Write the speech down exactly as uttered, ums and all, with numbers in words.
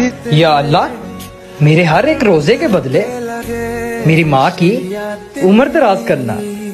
या अल्लाह, मेरे हर एक रोजे के बदले मेरी माँ की उम्र दराज करना।